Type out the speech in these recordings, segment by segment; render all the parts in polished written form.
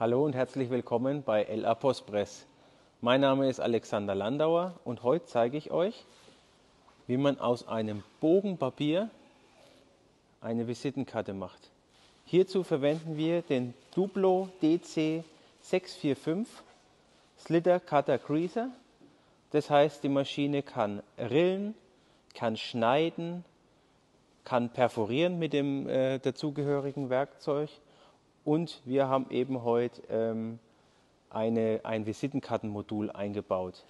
Hallo und herzlich willkommen bei LA Postpress. Mein Name ist Alexander Landauer und heute zeige ich euch, wie man aus einem Bogen Papier eine Visitenkarte macht. Hierzu verwenden wir den Duplo DC 645 Slitter Cutter Creaser. Das heißt, die Maschine kann rillen, kann schneiden, kann perforieren mit dem dazugehörigen Werkzeug. Und wir haben eben heute ein Visitenkartenmodul eingebaut.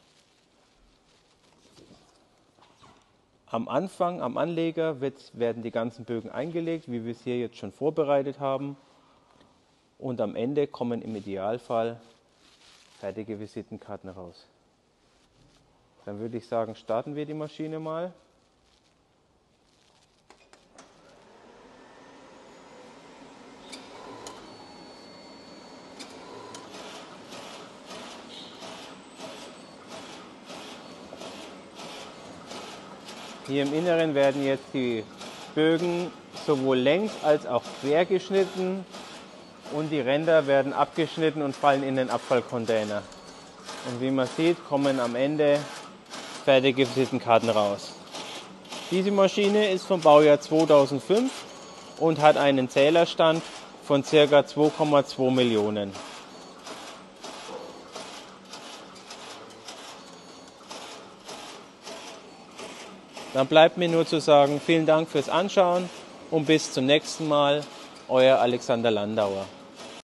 Am Anfang, am Anleger, werden die ganzen Bögen eingelegt, wie wir es hier jetzt schon vorbereitet haben. Und am Ende kommen im Idealfall fertige Visitenkarten raus. Dann würde ich sagen, starten wir die Maschine mal. Hier im Inneren werden jetzt die Bögen sowohl längs als auch quer geschnitten und die Ränder werden abgeschnitten und fallen in den Abfallcontainer. Und wie man sieht, kommen am Ende fertige Visitenkarten raus. Diese Maschine ist vom Baujahr 2005 und hat einen Zählerstand von ca. 2,2 Millionen. Dann bleibt mir nur zu sagen, vielen Dank fürs Anschauen und bis zum nächsten Mal, euer Alexander Landauer.